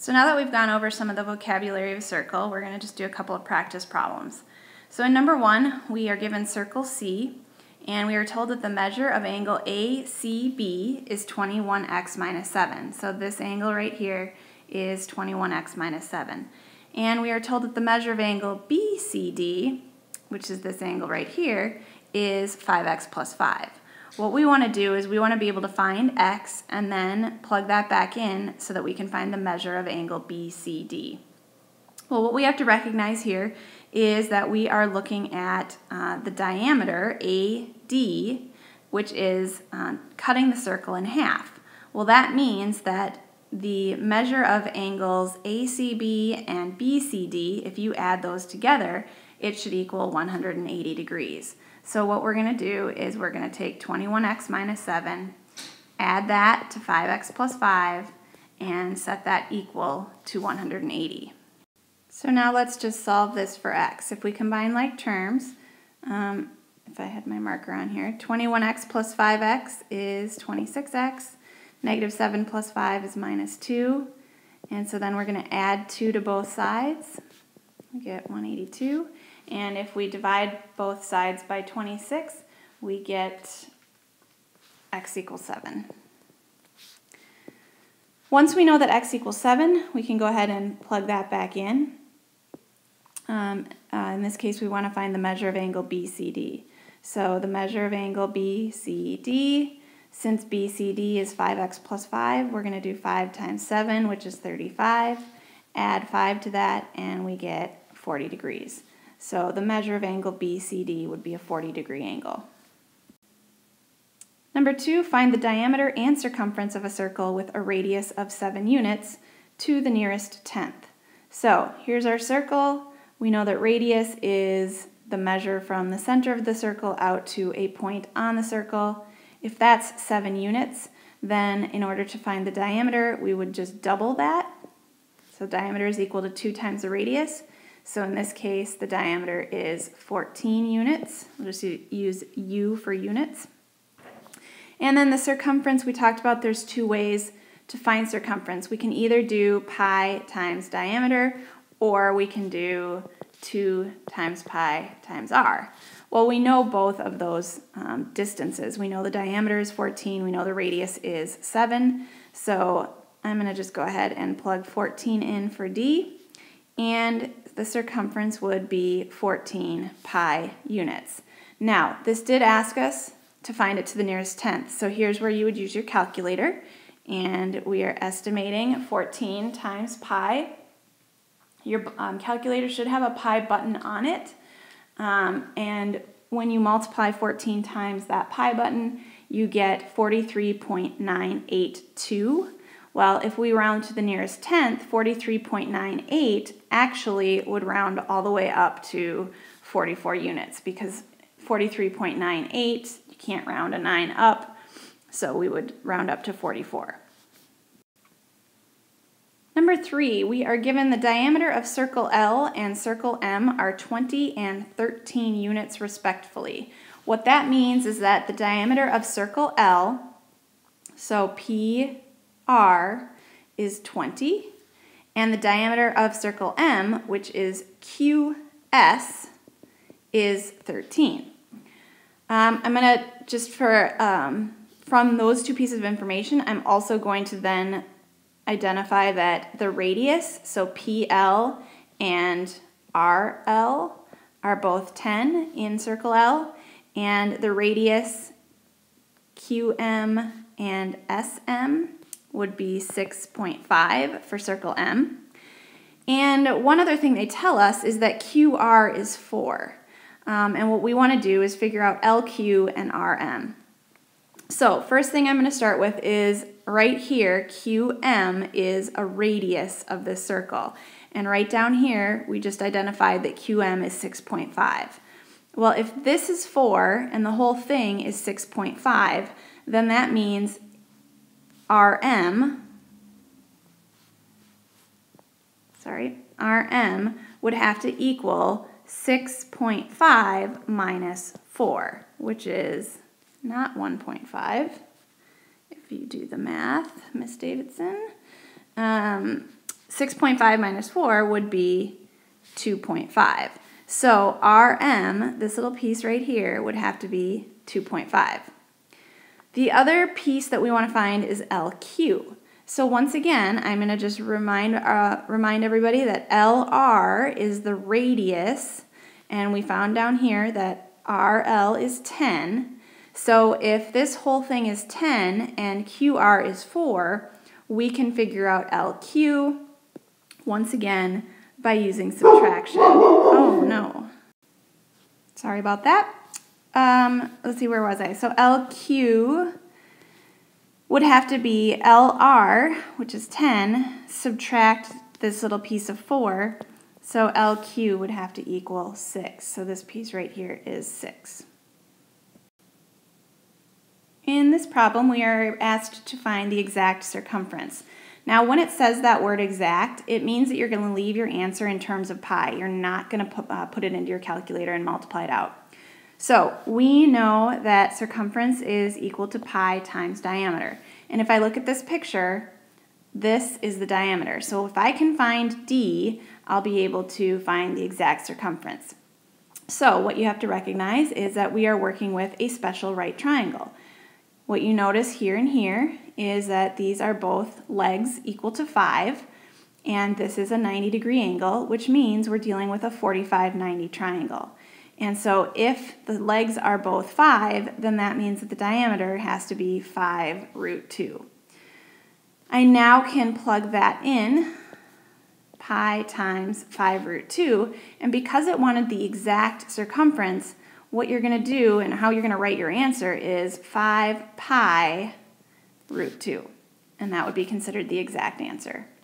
So now that we've gone over some of the vocabulary of a circle, we're going to just do a couple of practice problems. So in number 1, we are given circle C, and we are told that the measure of angle ACB is 21x minus 7. So this angle right here is 21x minus 7. And we are told that the measure of angle BCD, which is this angle right here, is 5x plus 5. What we want to do is we want to be able to find x and then plug that back in so that we can find the measure of angle BCD. Well, what we have to recognize here is that we are looking at the diameter, AD, which is cutting the circle in half. Well, that means that the measure of angles ACB and BCD, if you add those together, it should equal 180 degrees. So what we're going to do is we're going to take 21x minus 7, add that to 5x plus 5, and set that equal to 180. So now let's just solve this for x. If we combine like terms, if I had my marker on here, 21x plus 5x is 26x, negative 7 plus 5 is minus 2, and so then we're going to add 2 to both sides. We get 182. And if we divide both sides by 26, we get x equals 7. Once we know that x equals 7, we can go ahead and plug that back in. In this case, we want to find the measure of angle BCD. So the measure of angle BCD, since BCD is 5x plus 5, we're going to do 5 times 7, which is 35. Add 5 to that, and we get 40 degrees. So the measure of angle BCD would be a 40-degree angle. Number 2, find the diameter and circumference of a circle with a radius of 7 units to the nearest tenth. So here's our circle. We know that radius is the measure from the center of the circle out to a point on the circle. If that's 7 units, then in order to find the diameter, we would just double that. So diameter is equal to 2 times the radius. So in this case, the diameter is 14 units. We'll just use U for units. And then the circumference, we talked about there's 2 ways to find circumference. We can either do pi times diameter, or we can do 2 times pi times r. Well, we know both of those distances. We know the diameter is 14, we know the radius is 7. So I'm going to just go ahead and plug 14 in for D, and the circumference would be 14 pi units. Now, this did ask us to find it to the nearest tenth, so here's where you would use your calculator, and we are estimating 14 times pi. Your calculator should have a pi button on it, and when you multiply 14 times that pi button, you get 43.982. Well, if we round to the nearest tenth, 43.98 actually would round all the way up to 44 units, because 43.98, you can't round a 9 up, so we would round up to 44. Number 3, we are given the diameter of circle L and circle M are 20 and 13 units respectively. What that means is that the diameter of circle L, so PR, is 20, and the diameter of circle M, which is QS, is 13. I'm going to, just for, from those 2 pieces of information, I'm also going to then identify that the radius, so PL and RL, are both 10 in circle L, and the radius QM and SM would be 6.5 for circle M. And one other thing they tell us is that QR is 4. And what we want to do is figure out LQ and RM. So first thing I'm going to start with is right here, QM is a radius of this circle. And right down here, we just identified that QM is 6.5. Well, if this is 4 and the whole thing is 6.5, then that means RM would have to equal 6.5 minus 4, which is not 1.5. If you do the math, Miss Davidson. 6.5 minus 4 would be 2.5. So RM, this little piece right here, would have to be 2.5. The other piece that we want to find is LQ. So once again, I'm going to just remind everybody that LR is the radius, and we found down here that RL is 10. So if this whole thing is 10 and QR is 4, we can figure out LQ, once again, by using subtraction. Oh no. Sorry about that. Let's see, where was I? So LQ would have to be LR, which is 10, subtract this little piece of 4. So LQ would have to equal 6. So this piece right here is 6. In this problem, we are asked to find the exact circumference. Now, when it says that word exact, it means that you're going to leave your answer in terms of pi. You're not going to put it into your calculator and multiply it out. So we know that circumference is equal to pi times diameter. And if I look at this picture, this is the diameter. So if I can find D, I'll be able to find the exact circumference. So what you have to recognize is that we are working with a special right triangle. What you notice here and here is that these are both legs equal to 5, and this is a 90-degree angle, which means we're dealing with a 45-90 triangle. And so if the legs are both 5, then that means that the diameter has to be 5 root 2. I now can plug that in, pi times 5 root 2, and because it wanted the exact circumference, what you're going to do and how you're going to write your answer is 5 pi root 2, and that would be considered the exact answer.